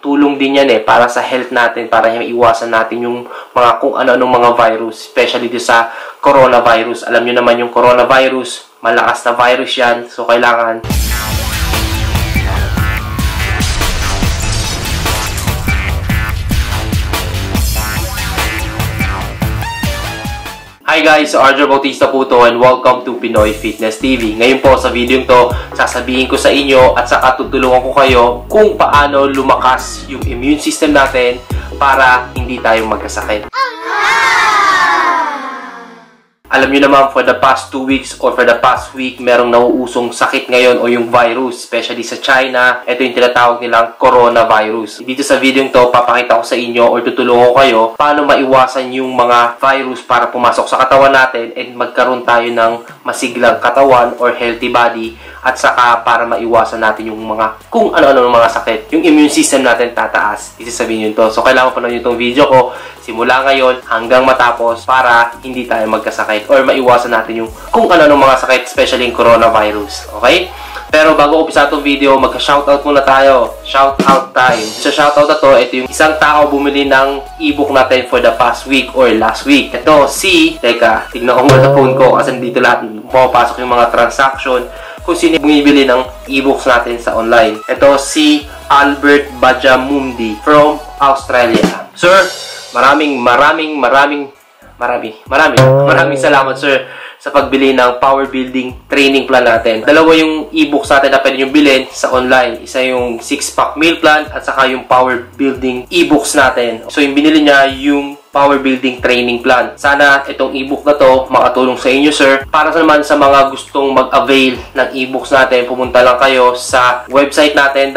tulong din yan para sa health natin, para iwasan natin yung mga kung ano-anong mga virus, especially dito sa coronavirus. Alam nyo naman yung coronavirus, malakas na virus yan, so kailangan Hi guys! So Arjo Bautista po to and welcome to Pinoy Fitness TV. Ngayon po sa video to, sasabihin ko sa inyo at saka tutulungan ko kayo kung paano lumakas yung immune system natin para hindi tayo magkasakit. Alam nyo naman, for the past 2 weeks or for the past week, merong nauusong sakit ngayon o yung virus, especially sa China. Ito yung tinatawag nilang coronavirus. Dito sa video to, papakita ko sa inyo or tutulungan ko kayo paano maiwasan yung mga virus para pumasok sa katawan natin and magkaroon tayo ng masiglang katawan or healthy body, at saka para maiwasan natin yung mga kung ano-ano mga sakit. Yung immune system natin tataas. Dito sa video to. So kailangan pa na itong video ko simula ngayon hanggang matapos para hindi tayo magkasakit or maiwasan natin yung kung ano-ano mga sakit, especially yung coronavirus. Okay? Pero bago umpisa itong video, magka-shoutout muna tayo. Shoutout time. Sa shoutout na to, ito yung isang tao bumili ng ebook natin for the past week or last week. Ito si, teka, tignan ko muna sa phone ko kasi dito lahat pumapasok yung mga transaction kung sino bumibili ng ebooks natin sa online. Ito si Albert Bajammundi from Australia. Sir, maraming salamat sir sa pagbili ng Power Building Training Plan natin. Dalawa yung ebooks natin na pwede nyo bilhin sa online. Isa yung 6-pack meal plan at saka yung Power Building ebooks natin. So yung binili niya yung Power Building Training Plan. Sana itong ebook na to makatulong sa inyo sir. Para naman sa mga gustong mag-avail ng ebooks natin, pumunta lang kayo sa website natin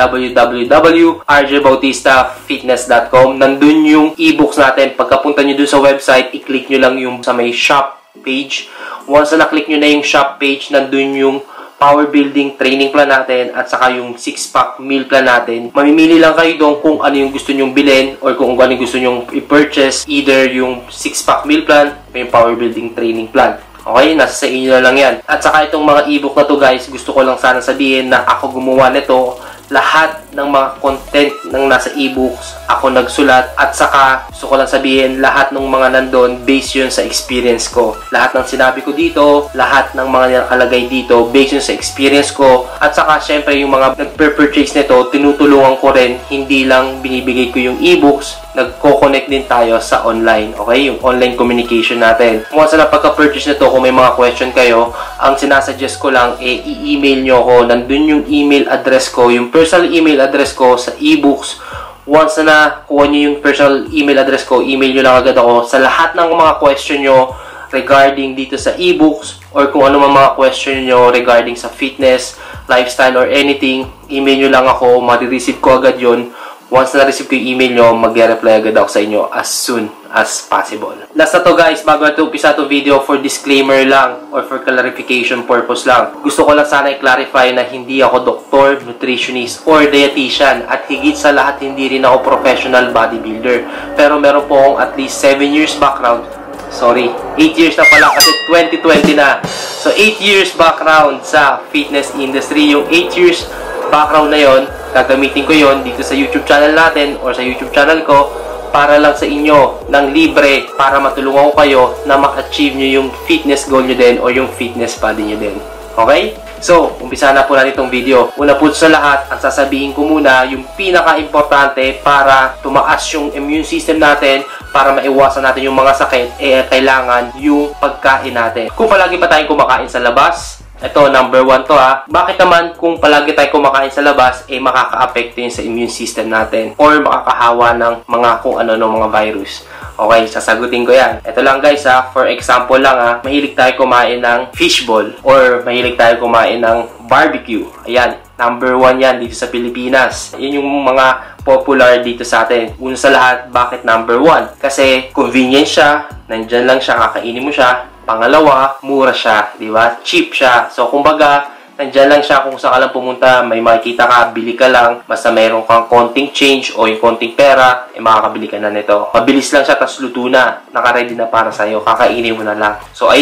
www.rjbautistafitness.com. Nandun yung ebooks natin. Pagkapunta nyo dun sa website, i-click nyo lang yung sa may shop page. Once na na-click nyo na yung shop page, nandun yung Power Building Training Plan natin at saka yung 6-pack meal plan natin. Mamimili lang kayo doon kung ano yung gusto nyong bilhin or kung ano yung gusto nyong i-purchase, either yung 6-pack meal plan o yung Power Building Training Plan. Okay? Nasa sa inyo na lang yan. At saka itong mga ebook na to guys, gusto ko lang sana sabihin na ako gumawa nito. Lahat ng mga content ng nasa ebooks, ako nagsulat, at saka gusto ko lang sabihin, lahat ng mga nandun, based yun sa experience ko. Lahat ng sinabi ko dito, lahat ng mga nakalagay dito, based yun sa experience ko. At saka, syempre, yung mga nagpe-purchase nito, tinutulungan ko rin, hindi lang binibigay ko yung ebooks, nagko-connect din tayo sa online. Okay? Yung online communication natin. Once na pagka-purchase nito, kung may mga question kayo, ang sinasuggest ko lang, i-email nyo ako. Nandun yung email address ko, yung personal email address ko sa ebooks. Once na kuha nyo yung personal email address ko, email nyo lang agad ako sa lahat ng mga question nyo regarding dito sa ebooks or kung ano mga question nyo regarding sa fitness, lifestyle, or anything, email nyo lang ako, marireceive ko agad yun. Once na-receive ko yung email nyo, mag-reply agad ako sa inyo as soon as possible. Last na to guys, bago natin umpisa itong video, for disclaimer lang or for clarification purpose lang. Gusto ko lang sana i-clarify na hindi ako doktor, nutritionist, or dietitian, at higit sa lahat hindi rin ako professional bodybuilder. Pero meron po akong at least 7 years background. Sorry, 8 years na pala kasi 2020 na. So 8 years background sa fitness industry. Yung 8 years background na yon, gagamitin ko yon dito sa YouTube channel natin or sa YouTube channel ko para lang sa inyo ng libre para matulungan ko kayo na ma-achieve nyo yung fitness goal nyo din o yung fitness body nyo din. Okay? So, umpisa na po natin itong video. Una po sa lahat, ang sasabihin ko muna yung pinaka-importante para tumaas yung immune system natin, para maiwasan natin yung mga sakit, kailangan yung pagkain natin. Kung palagi pa tayong kumakain sa labas, ito, number 1 to ha. Bakit naman kung palagi tayo kumakain sa labas, makaka-apekto yun sa immune system natin or makakahawa ng mga kung ano-ano mga virus. Okay, sasagutin ko yan. Ito lang guys ha, for example lang ha, mahilig tayo kumain ng fishball or mahilig tayo kumain ng barbecue. Ayan, number 1 yan dito sa Pilipinas. Yun yung mga popular dito sa atin. Una sa lahat, bakit number 1? Kasi convenient siya, nandyan lang siya, kakainin mo siya. Pangalawa, mura siya, di ba? Cheap siya. So, kumbaga, nandyan lang siya kung saan ka lang pumunta, may makikita ka, bili ka lang, basta mayroon kang konting change o yung konting pera, makakabili ka na nito. Mabilis lang siya, tas luto na. Nakaready na para sa'yo. Kakainin mo na lang. So, ayan.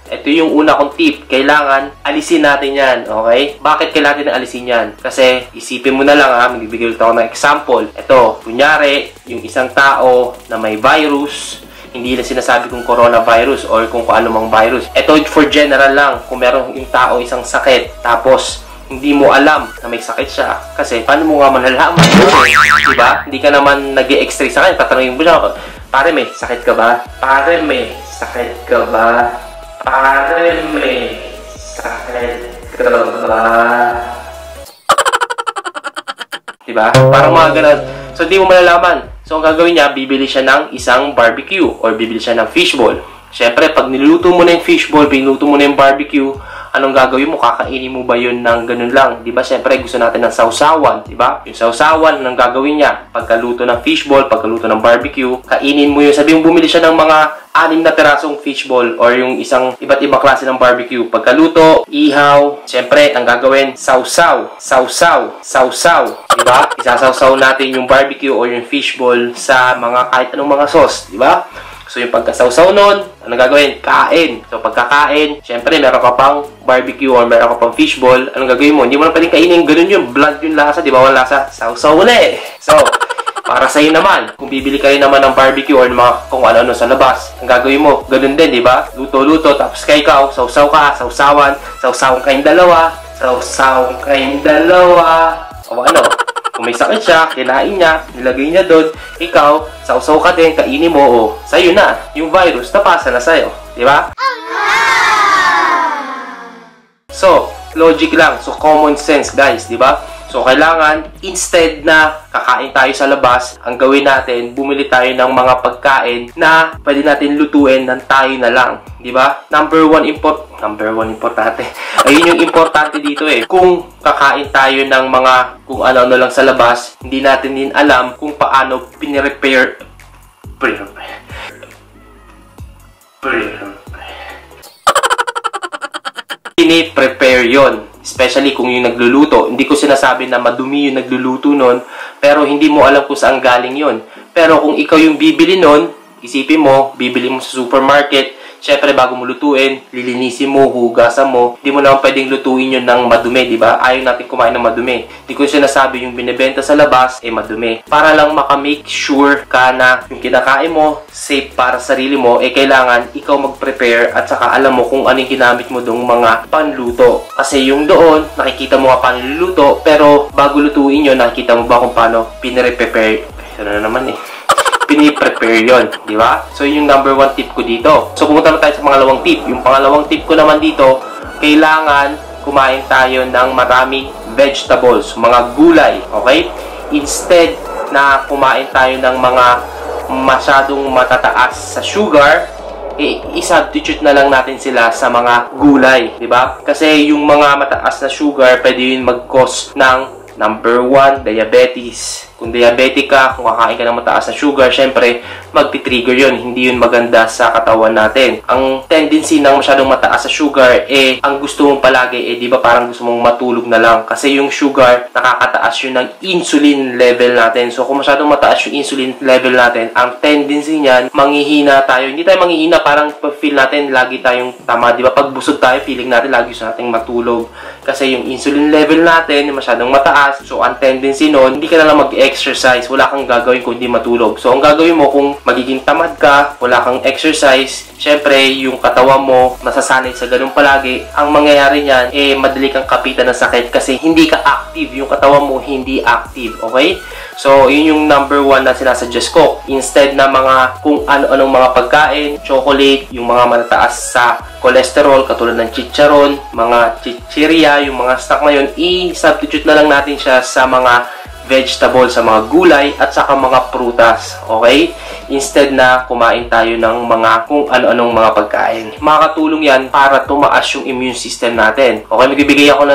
ito yung una kong tip. Kailangan alisin natin yan, okay? Bakit kailangan natin alisin yan? Kasi isipin mo na lang ha, magbibigay ulit ako ng example. Ito, kunyari, yung isang tao na may virus, hindi na sinasabi kung coronavirus or kung ano mang virus. Ito for general lang, kung meron yung tao isang sakit, tapos hindi mo alam na may sakit siya. Kasi paano mo nga malalaman? Diba? Hindi ka naman nag-e-extra sa kanya. Tatanungin mo siya, pare may sakit ka ba? Pare may sakit ka ba? Pare may sakit ka ba? Diba? Parang mga ganun. So, di mo malalaman. So, ang gagawin niya, bibili siya ng isang barbecue or bibili siya ng fishball. Siyempre, pag niluto mo na yung fishball, pinuto mo na yung barbecue, anong gagawin mo? Kakainin mo ba yun ng ganun lang? Diba? Siyempre, gusto natin ng sausawan. Diba? Yung sausawan, anong gagawin niya? Pagkaluto ng fishball, pagkaluto ng barbecue, kainin mo yun. Sabi mo, bumili siya ng mga 6 na pirasong fishball or yung isang iba't ibang klase ng barbecue. Pagkaluto, ihaw, siyempre, ang gagawin, sausaw, sausaw, sausaw. Diba? Isasawsaw natin yung barbecue or yung fishball sa mga kahit anong mga sauce. Diba? So, yung pagkasawsaw nun, anong gagawin? Kain. So, pagkakain, syempre, meron ka pang barbecue or meron ka pang fishball, anong gagawin mo? Hindi mo na pwedeng kainin, ganun yung blood yung lasa, di ba? Walang lasa, sawsaw ulit. So, para sa'yo naman, kung bibili kayo naman ng barbecue or mga kung ano-ano sa labas, ang gagawin mo, ganun din, di ba? Luto-luto, tapos kay ikaw, sawsaw ka, sawsawan, sawsawan kayong dalawa, sawsawan kayong dalawa, o ano? Kung may sakit siya, kinain niya, nilagay niya doon, ikaw, sausaw ka din, kainin mo, o, sa'yo na, yung virus, napasa na sa'yo. Di ba? So, logic lang. So, common sense, guys, di ba? So, kailangan, instead na kakain tayo sa labas, ang gawin natin, bumili tayo ng mga pagkain na pwede natin lutuin ng tayo na lang. Di ba? Number one importante. Ayun yung importante dito eh. Kung kakain tayo ng mga kung ano-ano lang sa labas, hindi natin din alam kung paano piniprepare yon. Especially kung yung nagluluto. Hindi ko sinasabi na madumi yung nagluluto nun, pero hindi mo alam kung saan galing yon. Pero kung ikaw yung bibili nun, isipin mo, bibili mo sa supermarket, syempre, bago mo lutuin, lilinisin mo, hugasan mo. Hindi mo naman pwedeng lutuin yun ng madumi, di ba? Ayaw natin kumain ng madumi. Hindi ko sinasabi yung binibenta sa labas, madumi. Para lang makamake sure ka na yung kinakain mo, safe para sa sarili mo, kailangan ikaw mag-prepare at saka alam mo kung anong ginamit mo dong mga panluto. Kasi yung doon, nakikita mo nga paano niluluto, pero bago lutuin yun, nakikita mo ba kung paano pinire-prepare? Ano na naman eh. Piniprepare yun, di ba? So, yun yung number 1 tip ko dito. So, pumunta na tayo sa pangalawang tip. Yung pangalawang tip ko naman dito, kailangan kumain tayo ng maraming vegetables, mga gulay, okay? Instead na kumain tayo ng mga masyadong matataas sa sugar, i-substitute na lang natin sila sa mga gulay, di ba? Kasi yung mga mataas na sugar, pwede yun mag-cause ng number 1, diabetes. Kung diabetic ka, kung kakain ka ng mataas na sugar, syempre, magti-trigger yun. Hindi yun maganda sa katawan natin. Ang tendency ng masyadong mataas sa sugar, ang gusto mong palagi, di ba parang gusto mong matulog na lang. Kasi yung sugar, nakakataas yun ng insulin level natin. So, kung masyadong mataas yung insulin level natin, ang tendency niyan, manghihina tayo. Hindi tayo manghihina, parang feel natin, lagi tayong tama. Di ba? Pag busog tayo, feeling natin, lagi gusto natin matulog. Kasi yung insulin level natin, masyadong mataas. So, ang tendency nun, hindi ka na lang mag-exercise. Wala kang gagawin kung hindi matulog. So, ang gagawin mo, kung magiging tamad ka, wala kang exercise, syempre, yung katawan mo, masasanay sa ganun palagi. Ang mangyayari niyan, madali kang kapitan ng sakit kasi hindi ka active. Yung katawan mo, hindi active. Okay? So, yun yung number 1 na sinasuggest ko. Instead na mga kung ano-anong mga pagkain, chocolate, yung mga matataas sa cholesterol, katulad ng chicharon, mga chichirya, yung mga snack na yun, i-substitute na lang natin siya sa mga vegetables, sa mga gulay, at saka mga prutas. Okay? Instead na kumain tayo ng mga kung ano-anong mga pagkain. Makakatulong yan para tumaas yung immune system natin. Okay? Magbibigay ako ng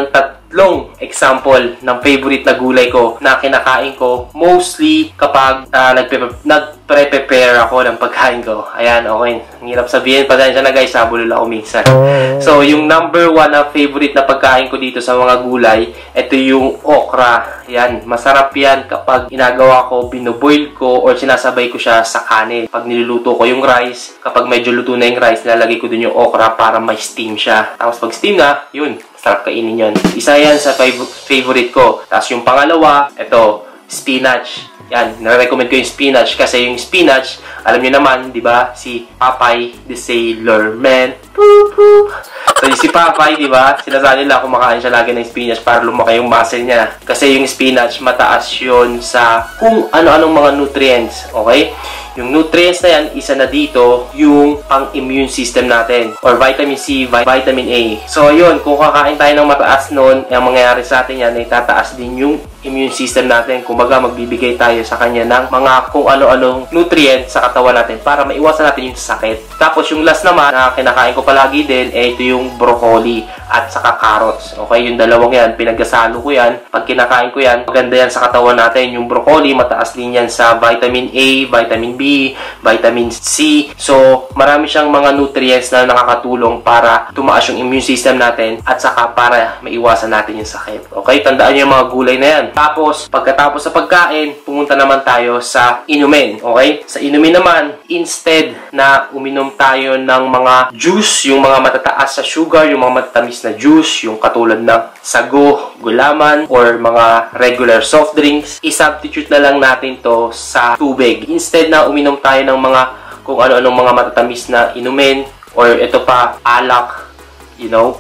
tatlong example ng favorite na gulay ko na kinakain ko mostly kapag nagpre-prepare ako ng pagkain ko. Ayan, okay. Ang hirap sabihin. Pasensya na guys, sabulol ako minsan. So, yung number 1 na favorite na pagkain ko dito sa mga gulay, ito yung okra. Ayan, masarap yan kapag inagawa ko, binuboil ko, or sinasabay ko siya sa kanin. Pag niluluto ko yung rice, kapag medyo luto na yung rice, nilalagay ko dun yung okra para may steam siya. Tapos pag steam na, yun, sarap kainin yun. Isa yan sa favorite ko. Tapos yung pangalawa, ito, spinach. Yan, nare-recommend ko yung spinach kasi yung spinach, alam niyo naman, di ba, si Popeye the Sailor Man. Poo-poo. So, yung si Popeye, di ba, sinasabi nila kumakain siya lagi ng spinach para lumaki yung muscle niya. Kasi yung spinach, mataas yun sa kung ano-anong mga nutrients, okay? Yung nutrients na yan, isa na dito, yung pang-immune system natin. Or vitamin C, vitamin A. So, yun, kung kakain tayo ng mataas nun, ang mangyayari sa atin yan, ay tataas din yung immune system natin. Kumbaga, magbibigay tayo sa kanya ng mga kung ano-anong nutrients sa katawan natin para maiwasan natin yung sakit. Tapos, yung last naman, na kinakain ko palagi din, ito yung broccoli at saka carrots. Okay, yung dalawang yan, pinagkasalo ko yan. Pag kinakain ko yan, maganda yan sa katawan natin. Yung broccoli, mataas din yan sa vitamin A, vitamin B, vitamin C. So, marami siyang mga nutrients na nakakatulong para tumaas yung immune system natin at saka para maiwasan natin yung sakit. Okay, tandaan niyo yung mga gulay na yan. Tapos, pagkatapos sa pagkain, pumunta naman tayo sa inumin. Okay? Sa inumin naman, instead na uminom tayo ng mga juice, yung mga matataas sa sugar, yung mga matatamis na juice, yung katulad ng sago, gulaman, or mga regular soft drinks, i-substitute na lang natin to sa tubig. Instead na uminom tayo ng mga kung ano-anong mga matatamis na inumin, or ito pa, alak, you know,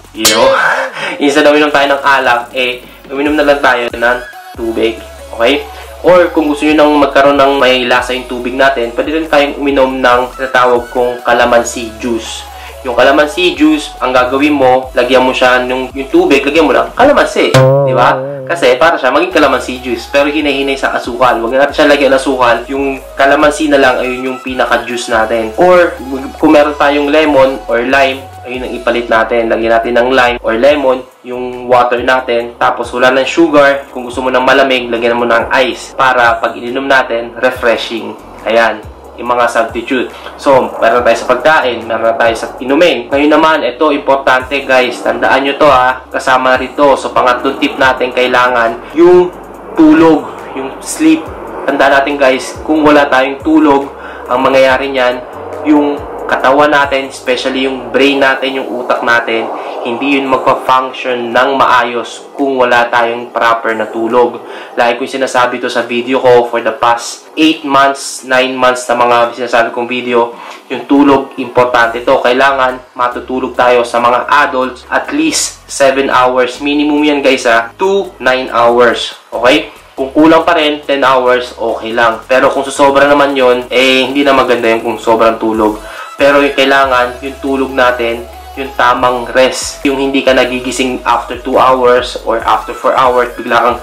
instead na uminom tayo ng alak, uminom na lang tayo ng tubig. Okay? Or kung gusto nyo nang magkaroon ng may lasa yung tubig natin, pwede rin tayong uminom ng tinatawag kong calamansi juice. Yung calamansi juice, ang gagawin mo, lagyan mo siya yung tubig, lagyan mo lang calamansi. Di ba? Kasi para siya maging calamansi juice. Pero hinahinay sa asukal. Huwag natin siya lagyan ng asukal. Yung calamansi na lang, ayun yung pinaka-juice natin. Or kung meron tayong lemon or lime, ayun ang ipalit natin. Lagyan natin ng lime or lemon, yung water natin. Tapos wala ng sugar. Kung gusto mo ng malamig, lagyan mo ng ice. Para pag ininom natin, refreshing. Ayan, yung mga substitute. So, meron tayo sa pagkain, meron tayo sa inumin. Ngayon naman, ito, importante guys. Tandaan nyo to ha. Kasama rito. So, pangatlong tip natin, kailangan yung tulog, yung sleep. Tandaan natin guys, kung wala tayong tulog, ang mangyayari niyan, yung katawan natin, especially yung brain natin, yung utak natin, hindi yun magpa-function ng maayos kung wala tayong proper na tulog. Like ko sinasabi to sa video ko for the past 8 months, 9 months na mga sinasabi kong video, yung tulog, importante to. Kailangan matutulog tayo sa mga adults at least 7 hours. Minimum yan guys to 9 hours. Okay? Kung kulang pa rin, 10 hours, okay lang. Pero kung susobra naman yon, hindi na maganda yung kung sobrang tulog. Pero yung kailangan, yung tulog natin, yung tamang rest. Yung hindi ka nagigising after 2 hours or after 4 hours, bigla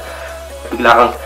kang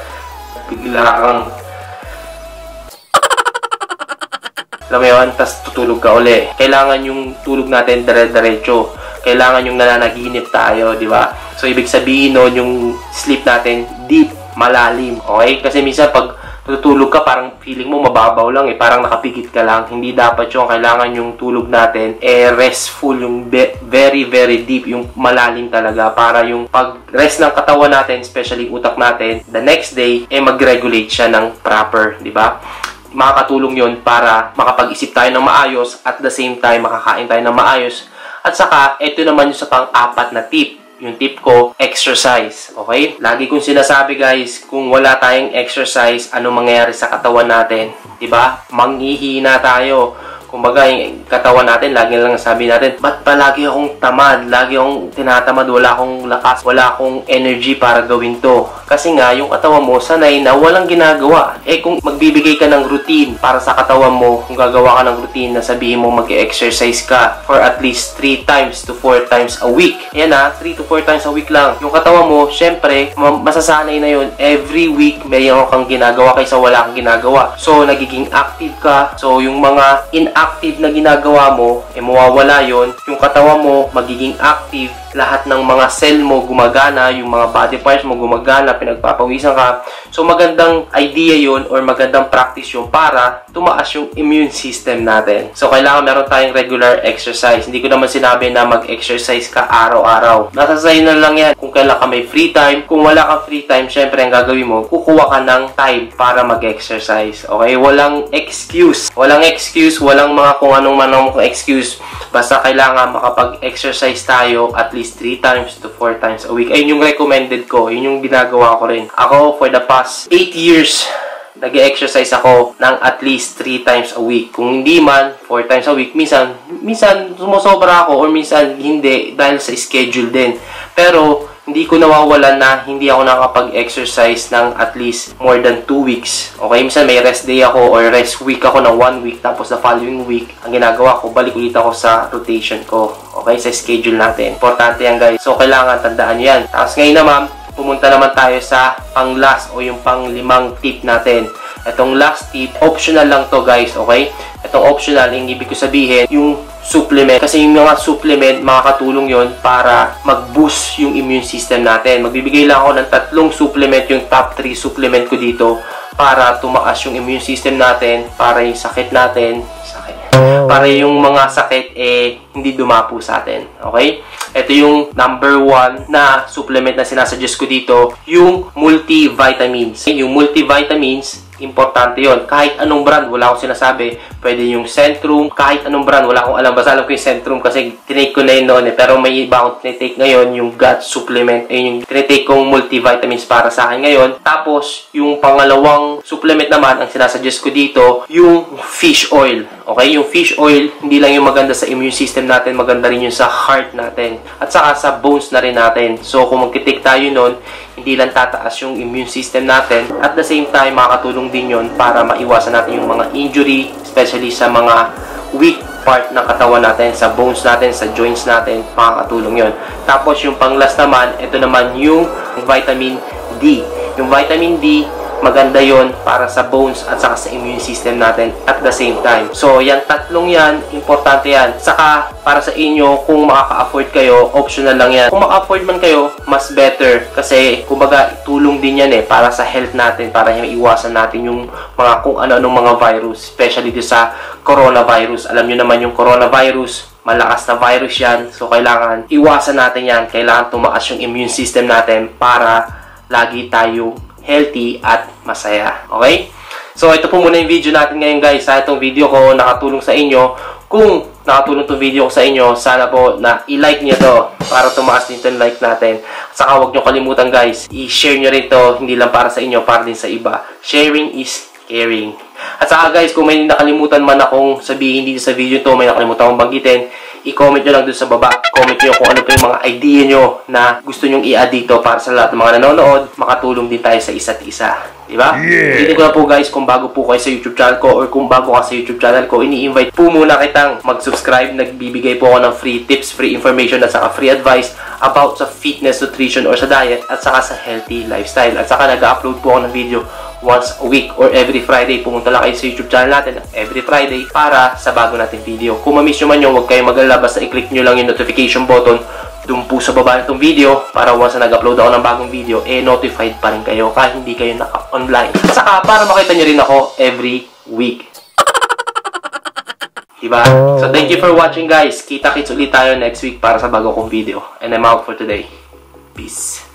alam mo yun, tas tutulog ka uli. Kailangan yung tulog natin dire-diretso. Kailangan yung nananaginip tayo, di ba? So, ibig sabihin nun, yung sleep natin deep, malalim. Okay? Kasi minsan pag tutulog ka, parang feeling mo mababaw lang parang nakapikit ka lang. Hindi dapat yun. Kailangan yung tulog natin restful, yung very, very deep, yung malalim talaga para yung pag-rest ng katawan natin, especially utak natin, the next day, mag-regulate siya ng proper, di ba? Makakatulong yun para makapag-isip tayo ng maayos at the same time, makakain tayo ng maayos. At saka, ito naman yung sa pang-apat na tip. Yung tip ko, exercise. Okay? Lagi kong sinasabi guys, kung wala tayong exercise, ano mangyayari sa katawan natin? Diba? Manghihina tayo. Kumbaga, yung katawan natin, lagi lang sabi natin, ba't pa lagi akong tamad? Lagi akong tinatamad, wala akong lakas, wala akong energy para gawin to. Kasi nga, yung katawan mo, sanay na walang ginagawa. Kung magbibigay ka ng routine para sa katawan mo, kung gagawa ka ng routine na sabihin mo mag-exercise ka for at least 3 times to 4 times a week. Yan 3 to 4 times a week lang. Yung katawan mo, syempre, masasanay na yun. Every week, mayroon kang ginagawa kaysa wala kang ginagawa. So, nagiging active ka. So, yung mga inactive na ginagawa mo, mawawala yon. Yung katawan mo, magiging active. lahat ng mga cell mo gumagana, yung mga body parts mo gumagana, pinagpapawisan ka. So, magandang idea yun or magandang practice yun para tumaas yung immune system natin. So, kailangan meron tayong regular exercise. Hindi ko naman sinabi na mag-exercise ka araw-araw. Nasa sa'yo na lang yan kung kailan ka may free time. Kung wala kang free time, syempre ang gagawin mo, kukuha ka ng time para mag-exercise. Okay? Walang excuse. Walang excuse, walang mga kung anong manong excuse. Basta kailangan makapag-exercise tayo at least 3 times to 4 times a week. Ayun yung recommended ko. Yun yung ginagawa ko rin. Ako, for the past 8 years, nag-exercise ako ng at least 3 times a week. Kung hindi man, 4 times a week. Minsan sumusobra ako or minsan hindi dahil sa schedule din. Pero, hindi ko nawawalan na hindi ako nakapag-exercise ng at least more than 2 weeks. Okay, minsan may rest day ako or rest week ako ng 1 week. Tapos the following week, ang ginagawa ko, balik ulit ako sa rotation ko. Okay, sa schedule natin. Importante yan guys. So, kailangan tandaan yan. Tapos ngayon naman, pumunta naman tayo sa pang-last o yung pang-5 tip natin. Itong last tip, optional lang to guys, okay? Itong optional, yung ibig ko sabihin, yung supplement. Kasi yung mga supplement, makakatulong yon para mag-boost yung immune system natin. Magbibigay lang ako ng 3 supplement, yung top 3 supplement ko dito para tumaas yung immune system natin, para yung sakit natin, para yung mga sakit hindi dumapo sa atin. Okay? Ito yung number 1 na supplement na sinasuggest ko dito, yung multivitamins. Yung multivitamins, importante yon. Kahit anong brand, wala akong sinasabi. Pwede yung Centrum, kahit anong brand, wala akong alam. Basta alam ko yung Centrum kasi tinake ko na yun noon Pero may iba akong tinitake ngayon, yung gut supplement. Yung tinitake kong multivitamins para sa akin ngayon. Tapos, yung pangalawang supplement naman, ang sinasuggest ko dito, yung fish oil. Okay? Yung fish oil, hindi lang yung maganda sa immune system natin, maganda rin yung sa heart natin. At saka sa bones na rin natin. So, kung magkitake tayo nun, hindi lang tataas yung immune system natin. At the same time, makakatulong din yun para maiwasan natin yung mga injury, especially sa mga weak part ng katawan natin, sa bones natin, sa joints natin, makakatulong yun. Tapos yung pang-last naman, ito naman yung vitamin D. Yung vitamin D, maganda yon para sa bones at saka sa immune system natin at the same time. So, yan tatlong yan, importante yan. Saka, para sa inyo, kung makaka-afford kayo, optional lang yan. Kung maka-afford man kayo, mas better. Kasi, kumbaga, tulong din yan para sa health natin, para iwasan natin yung mga kung ano-anong mga virus, especially dito sa coronavirus. Alam nyo naman yung coronavirus, malakas na virus yan. So, kailangan iwasan natin yan. Kailangan tumaas yung immune system natin para lagi tayo healthy at masaya. Okay? So, ito po muna yung video natin ngayon guys. Sa itong video ko, nakatulong sa inyo. Kung nakatulong itong video ko sa inyo, sana po na i-like nyo to para tumaas din yung like natin. At saka huwag nyo kalimutan guys, i-share nyo rin to, hindi lang para sa inyo, para din sa iba. Sharing is caring. At saka guys, kung may nakalimutan man akong sabihin dito sa video to, may nakalimutan akong banggitin, i-comment nyo lang dun sa baba. Comment nyo kung ano pa yung mga idea nyo na gusto nyong i-add dito para sa lahat ng mga nanonood. Makatulong din tayo sa isa't isa. Diba? Yeah. Hindi ko na po guys, kung bago po kayo sa YouTube channel ko or kung bago ka sa YouTube channel ko, ini-invite po muna kitang mag-subscribe. Nagbibigay po ako ng free tips, free information at saka free advice about sa fitness, nutrition or sa diet at saka sa healthy lifestyle. At saka nag-upload po ako ng video once a week or every Friday. Pumunta lang kayo sa YouTube channel natin every Friday para sa bago nating video. Kung ma-miss nyo man yun, huwag kayong mag-alala. Basta i-click nyo lang yung notification button doon po sa baba nitong video para once na nag-upload ako ng bagong video, notified pa rin kayo kahit hindi kayo naka-online. Saka para makita nyo rin ako every week. Diba? So thank you for watching guys. Kita-kits ulit tayo next week para sa bago kong video. And I'm out for today. Peace.